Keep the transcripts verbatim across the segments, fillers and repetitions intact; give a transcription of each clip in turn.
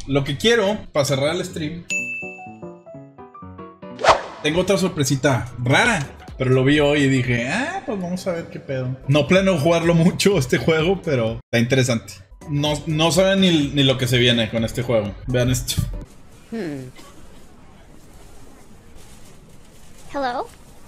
Lo que quiero, para cerrar el stream, tengo otra sorpresita rara. Pero lo vi hoy y dije, ah, pues vamos a ver qué pedo. No planeo jugarlo mucho este juego, pero está interesante. No, no saben ni, ni lo que se viene con este juego. Vean esto. Hmm. Hello?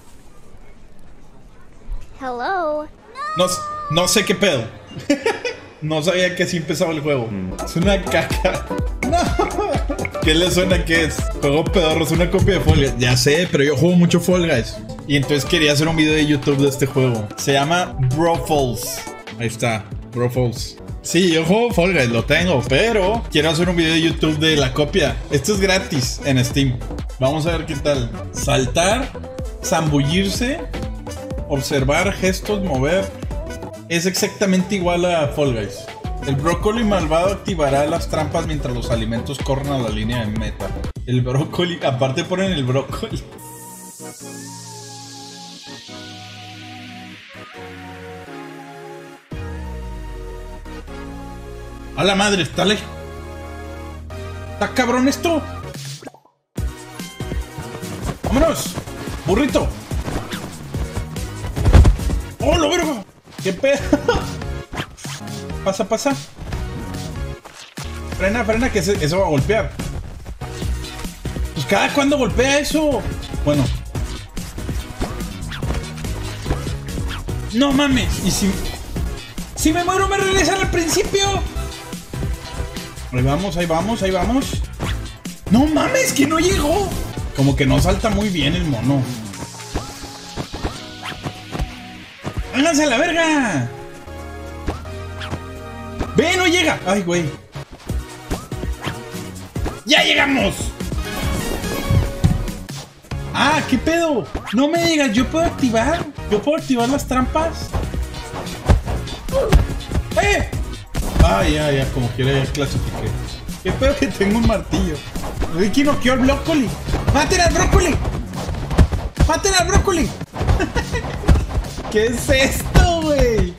Hello? No, no sé qué pedo. No sabía que así empezaba el juego. Es una caca. No. ¿Qué le suena que es? Juego pedorro, es una copia de Fall Guys. Ya sé, pero yo juego mucho Fall Guys. Y entonces quería hacer un video de YouTube de este juego. Se llama Brofalls. Ahí está, Brofalls. Sí, yo juego Fall Guys, lo tengo, pero quiero hacer un video de YouTube de la copia. Esto es gratis en Steam. Vamos a ver qué tal. Saltar, zambullirse, observar, gestos, mover. Es exactamente igual a Fall Guys. El brócoli malvado activará las trampas mientras los alimentos corren a la línea de meta. El brócoli, aparte ponen el brócoli. ¡A la madre! ¡Está le... ¡Está cabrón esto! ¡Vámonos! ¡Burrito! ¡Oh, lo vergo! ¡Qué pedo! Pasa, pasa. Frena, frena, que eso va a golpear. Pues cada cuando golpea eso. Bueno. No mames. Y si... Si me muero me regresan al principio. Ahí vamos, ahí vamos, ahí vamos. No mames, que no llegó. Como que no salta muy bien el mono. ¡Háganse a la verga! ¡Ve, no llega! ¡Ay, güey! ¡Ya llegamos! ¡Ah, qué pedo! No me digas, ¿yo puedo activar? ¿Yo puedo activar las trampas? ¡Eh! Ah, ya, ya, como quiera ya clasifiqué. ¿Qué pedo que tengo un martillo? Ricky noqueó al brócoli. ¡Maten al brócoli! ¡Maten al brócoli! ¿Qué es esto, güey?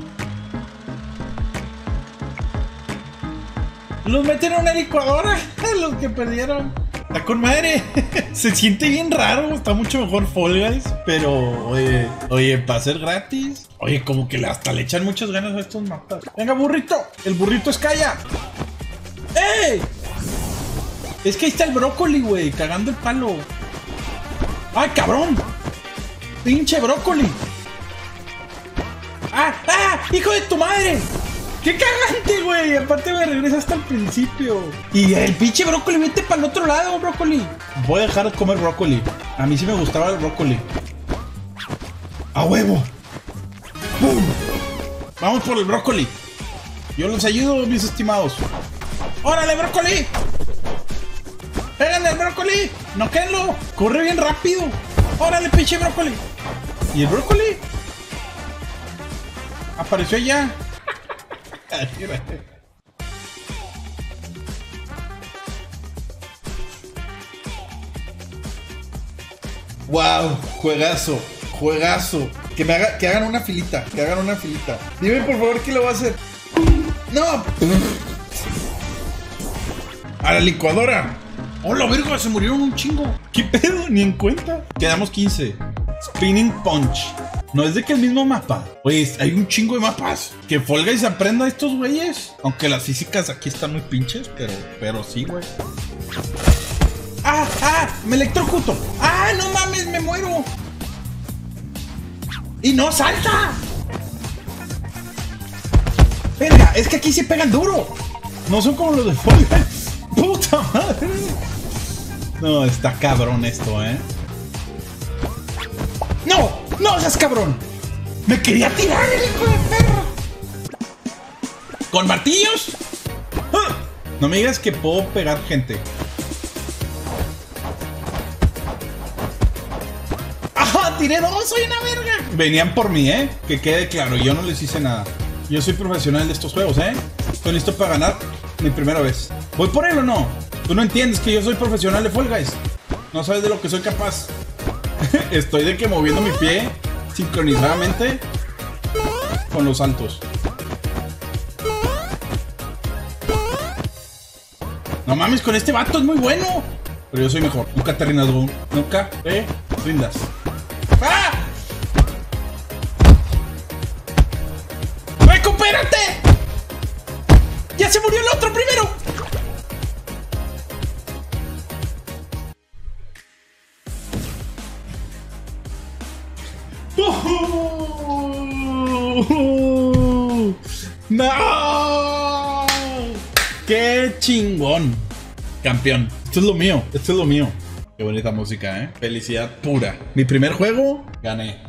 Los meten a una licuadora. Los que perdieron. Está con madre. Se siente bien raro. Está mucho mejor Fall Guys. Pero, oye, oye, para ser gratis. Oye, como que hasta le echan muchas ganas a estos mapas. Venga, burrito. El burrito es calla. ¡Ey! Es que ahí está el brócoli, güey. Cagando el palo. ¡Ay, cabrón! ¡Pinche brócoli! ¡Ah! ¡Ah! ¡Hijo de tu madre! ¡Qué cagante, güey! Aparte me regresa hasta el principio. Y el pinche brócoli, vete para el otro lado, brócoli. Voy a dejar de comer brócoli. A mí sí me gustaba el brócoli. ¡A huevo! ¡Pum! Vamos por el brócoli. Yo los ayudo, mis estimados. ¡Órale, brócoli! ¡Pégale al brócoli! ¡Noquéenlo! ¡Corre bien rápido! ¡Órale, pinche brócoli! ¿Y el brócoli? Apareció ya. Wow, juegazo, juegazo. Que me haga, que hagan una filita, que hagan una filita. Dime por favor que lo va a hacer. No. A la licuadora. Hola, verga, se murieron un chingo. ¿Qué pedo? Ni en cuenta. Quedamos quince. Spinning Punch. No es de que el mismo mapa. Pues hay un chingo de mapas. Que Fall Guys aprenda a estos güeyes. Aunque las físicas aquí están muy pinches. Pero, pero sí, güey. ¡Ah! ¡Ah! ¡Me electrocuto! ¡Ah! ¡No mames! ¡Me muero! ¡Y no salta! Verga, es que aquí se pegan duro. No son como los de Fall Guys. ¡Puta madre! No, está cabrón esto, ¿eh? ¡No! ¡No seas cabrón! ¡Me quería tirar el hijo de perro! ¿Con martillos? ¡Ah! No me digas que puedo pegar gente. ¡Ajá! ¡Tiré dos! ¡Soy una verga! Venían por mí, ¿eh? Que quede claro, yo no les hice nada. Yo soy profesional de estos juegos, ¿eh? Estoy listo para ganar mi primera vez. ¿Voy por él o no? Tú no entiendes que yo soy profesional de Fall Guys. No sabes de lo que soy capaz. Estoy de que moviendo mi pie sincronizadamente con los saltos. No mames, con este vato es muy bueno. Pero yo soy mejor. Nunca te rindas, Gon. Nunca te rindas. ¡Ah! ¡Recupérate! ¡Ya se murió el otro primero! ¡Oh! ¡No! ¡Qué chingón! Campeón. Esto es lo mío. Esto es lo mío. Qué bonita música, ¿eh? Felicidad pura. Mi primer juego, gané.